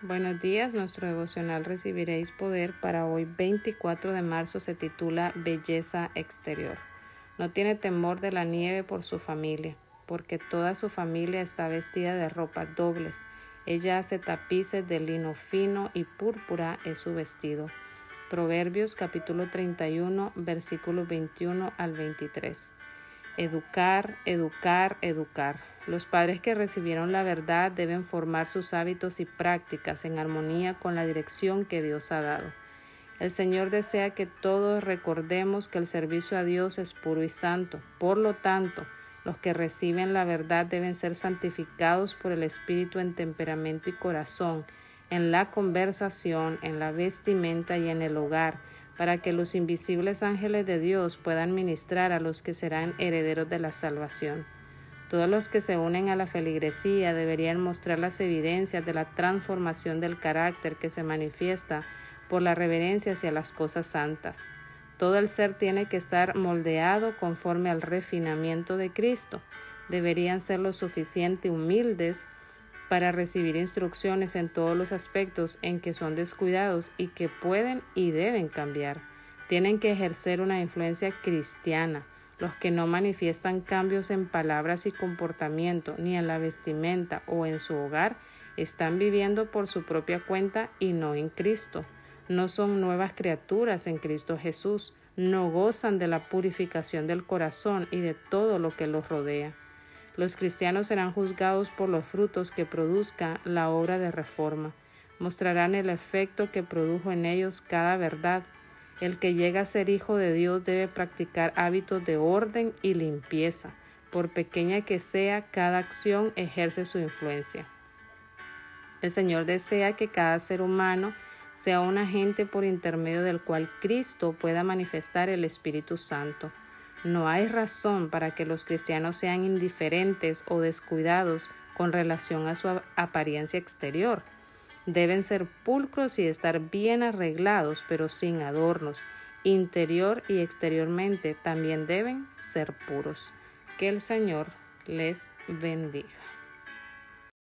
Buenos días, nuestro devocional Recibiréis Poder para hoy 24 de marzo se titula Belleza Exterior. No tiene temor de la nieve por su familia, porque toda su familia está vestida de ropas dobles. Ella hace tapices de lino fino y púrpura es su vestido. Proverbios capítulo 31, versículos 21 al 23. Educar, educar, educar. Los padres que recibieron la verdad deben formar sus hábitos y prácticas en armonía con la dirección que Dios ha dado. El Señor desea que todos recordemos que el servicio a Dios es puro y santo. Por lo tanto, los que reciben la verdad deben ser santificados por el Espíritu en temperamento y corazón, en la conversación, en la vestimenta y en el hogar, para que los invisibles ángeles de Dios puedan ministrar a los que serán herederos de la salvación. Todos los que se unen a la feligresía deberían mostrar las evidencias de la transformación del carácter que se manifiesta por la reverencia hacia las cosas santas. Todo el ser tiene que estar moldeado conforme al refinamiento de Cristo. Deberían ser lo suficiente humildes para recibir instrucciones en todos los aspectos en que son descuidados y que pueden y deben cambiar. Tienen que ejercer una influencia cristiana. Los que no manifiestan cambios en palabras y comportamiento, ni en la vestimenta o en su hogar, están viviendo por su propia cuenta y no en Cristo. No son nuevas criaturas en Cristo Jesús. No gozan de la purificación del corazón y de todo lo que los rodea. Los cristianos serán juzgados por los frutos que produzca la obra de reforma. Mostrarán el efecto que produjo en ellos cada verdad. El que llega a ser hijo de Dios debe practicar hábitos de orden y limpieza. Por pequeña que sea, cada acción ejerce su influencia. El Señor desea que cada ser humano sea un agente por intermedio del cual Cristo pueda manifestar el Espíritu Santo. No hay razón para que los cristianos sean indiferentes o descuidados con relación a su apariencia exterior. Deben ser pulcros y estar bien arreglados, pero sin adornos. Interior y exteriormente también deben ser puros. Que el Señor les bendiga.